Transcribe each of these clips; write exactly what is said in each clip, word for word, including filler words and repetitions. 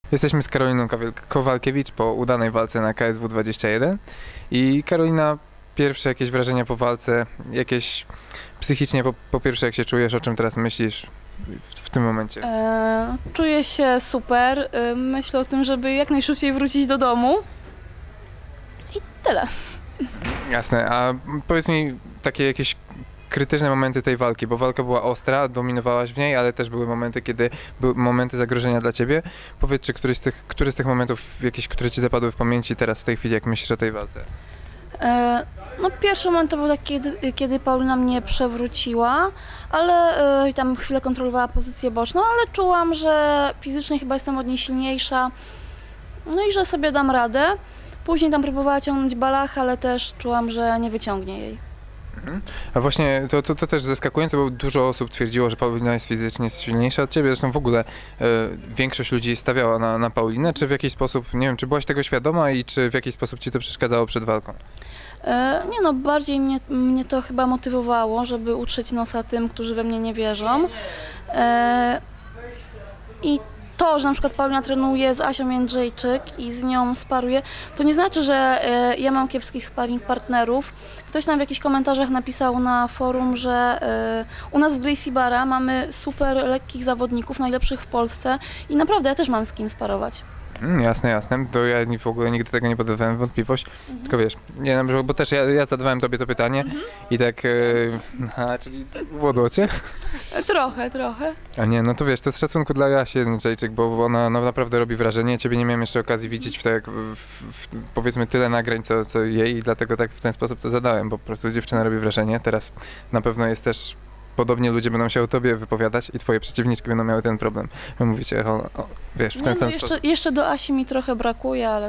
Jesteśmy z Karoliną Kowalkiewicz po udanej walce na K S W dwadzieścia jeden i Karolina, pierwsze jakieś wrażenia po walce, jakieś psychicznie po, po pierwsze jak się czujesz, o czym teraz myślisz w, w tym momencie? E, czuję się super, e, myślę o tym, żeby jak najszybciej wrócić do domu i tyle. Jasne, a powiedz mi takie jakieś krytyczne momenty tej walki, bo walka była ostra, dominowałaś w niej, ale też były momenty, kiedy były momenty zagrożenia dla ciebie. Powiedz, czy któryś z tych, który z tych momentów, jakieś, które ci zapadły w pamięci teraz, w tej chwili, jak myślisz o tej walce? E, no pierwszy moment to był taki, kiedy, kiedy Paulina mnie przewróciła, ale e, tam chwilę kontrolowała pozycję boczną, ale czułam, że fizycznie chyba jestem od niej silniejsza, no i że sobie dam radę. Później tam próbowała ciągnąć balach, ale też czułam, że nie wyciągnie jej. A właśnie to, to, to też zaskakujące, bo dużo osób twierdziło, że Paulina jest fizycznie silniejsza od ciebie. Zresztą w ogóle e, większość ludzi stawiała na, na Paulinę. Czy w jakiś sposób, nie wiem, czy byłaś tego świadoma i czy w jakiś sposób ci to przeszkadzało przed walką? E, nie no, bardziej mnie, mnie to chyba motywowało, żeby utrzeć nosa tym, którzy we mnie nie wierzą. E, I to, że na przykład Paulina trenuje z Asią Jędrzejczyk i z nią sparuje, to nie znaczy, że e, ja mam kiepskich sparring partnerów. Ktoś tam w jakichś komentarzach napisał na forum, że e, u nas w Gracie Barra mamy super lekkich zawodników, najlepszych w Polsce i naprawdę ja też mam z kim sparować. Mm, jasne, jasne. To ja w ogóle nigdy tego nie podawałem w wątpliwość. Mhm. Tylko wiesz, nie wiem, bo też ja, ja zadawałem tobie to pytanie mhm. i tak, e, a, czyli wodło cię? Trochę, trochę. A nie, no to wiesz, to z szacunku dla Asi Jędrzejczyk, bo ona no, naprawdę robi wrażenie. Ciebie nie miałem jeszcze okazji widzieć w, tak, w, w, powiedzmy tyle nagrań, co, co jej i dlatego tak w ten sposób to zadałem, bo po prostu dziewczyna robi wrażenie. Teraz na pewno jest też, podobnie ludzie będą się o tobie wypowiadać i twoje przeciwniczki będą miały ten problem. Wy mówicie, o, o, wiesz, w ten nie, sam no jeszcze, sposób. Jeszcze do Asi mi trochę brakuje, ale...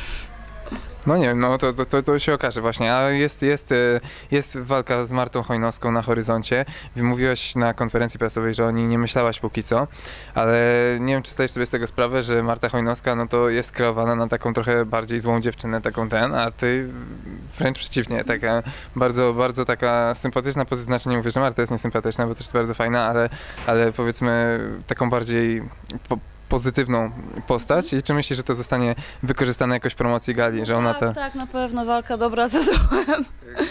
No nie wiem, no to, to, to się okaże właśnie, a jest, jest, jest walka z Martą Chojnowską na horyzoncie. Mówiłaś na konferencji prasowej, że o niej nie myślałaś póki co, ale nie wiem, czy zdajesz sobie z tego sprawę, że Marta Chojnowska no to jest kreowana na taką trochę bardziej złą dziewczynę, taką ten, a ty wręcz przeciwnie, taka bardzo, bardzo taka sympatyczna pozycja, znaczy nie mówię, że Marta jest niesympatyczna, bo też jest bardzo fajna, ale, ale powiedzmy taką bardziej po, pozytywną postać i czy myślisz, że to zostanie wykorzystane jakoś w promocji gali, że ona tak, to... Tak, na pewno walka dobra ze złem.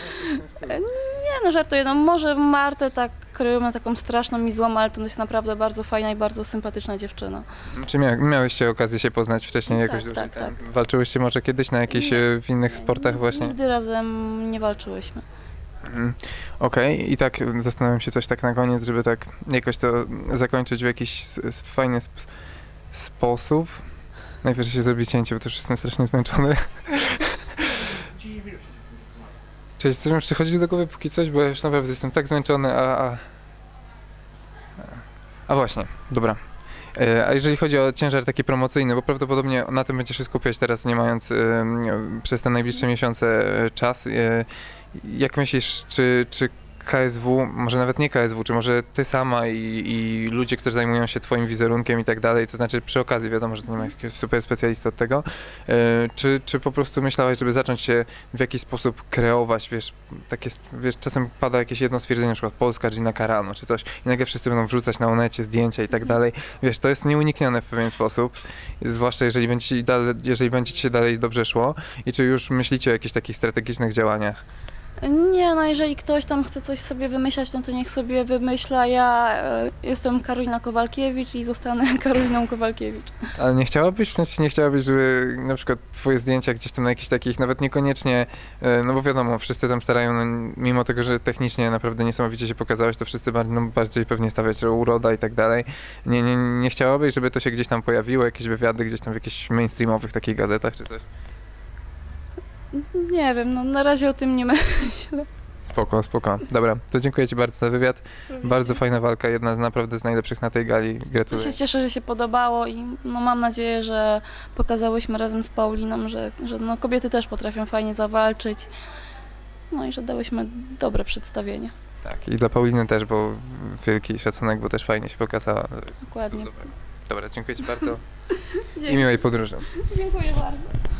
Nie no, żartuję, no może Martę tak kryją na taką straszną i złą, ale to jest naprawdę bardzo fajna i bardzo sympatyczna dziewczyna. Czy mia miałyście okazję się poznać wcześniej jakoś tak, dłużej? Tak, tak. Walczyłyście może kiedyś na jakichś nie, w innych sportach właśnie? Nigdy razem nie walczyłyśmy. Mm, Okej, okay. I tak zastanawiam się coś tak na koniec, żeby tak jakoś to zakończyć w jakiś fajny sp sposób. Najpierw się zrobi cięcie, bo też jestem strasznie zmęczony. Cześć, coś mi przychodzi do głowy póki coś, bo ja już naprawdę jestem tak zmęczony, a... A, a właśnie, dobra. A jeżeli chodzi o ciężar taki promocyjny, bo prawdopodobnie na tym będziesz się skupiać teraz, nie mając y, przez te najbliższe miesiące czas. Y, jak myślisz, czy, czy K S W, może nawet nie K S W, czy może ty sama i, i ludzie, którzy zajmują się twoim wizerunkiem i tak dalej, to znaczy przy okazji wiadomo, że to nie ma jakiegoś super specjalisty od tego, y, czy, czy po prostu myślałaś, żeby zacząć się w jakiś sposób kreować, wiesz, takie, wiesz, czasem pada jakieś jedno stwierdzenie, na przykład Polska Gina Carano, czy coś i nagle wszyscy będą wrzucać na Onecie zdjęcia i tak dalej, wiesz, to jest nieuniknione w pewien sposób, zwłaszcza jeżeli będzie, dalej, jeżeli będzie ci się dalej dobrze szło i czy już myślicie o jakichś takich strategicznych działaniach? Nie, no jeżeli ktoś tam chce coś sobie wymyślać, no to niech sobie wymyśla. Ja e, jestem Karolina Kowalkiewicz i zostanę Karoliną Kowalkiewicz. Ale nie chciałabyś, w sensie nie chciałabyś, żeby na przykład twoje zdjęcia gdzieś tam na jakichś takich, nawet niekoniecznie, e, no bo wiadomo, wszyscy tam starają, no, mimo tego, że technicznie naprawdę niesamowicie się pokazałeś, to wszyscy bardziej, no, bardziej pewnie stawiać, że uroda i tak dalej. Nie, nie, nie chciałabyś, żeby to się gdzieś tam pojawiło, jakieś wywiady gdzieś tam w jakichś mainstreamowych takich gazetach czy coś? Nie wiem, no na razie o tym nie myślę. Spoko, spoko. Dobra, to dziękuję ci bardzo za wywiad. Bardzo fajna walka, jedna z naprawdę z najlepszych na tej gali. Gratuluję. Ja się cieszę, że się podobało i no mam nadzieję, że pokazałyśmy razem z Pauliną, że, że no kobiety też potrafią fajnie zawalczyć. No i że dałyśmy dobre przedstawienie. Tak, i dla Pauliny też, bo wielki szacunek, bo też fajnie się pokazała. Dokładnie. Dobra, dziękuję ci bardzo i miłej podróży. Dziękuję bardzo.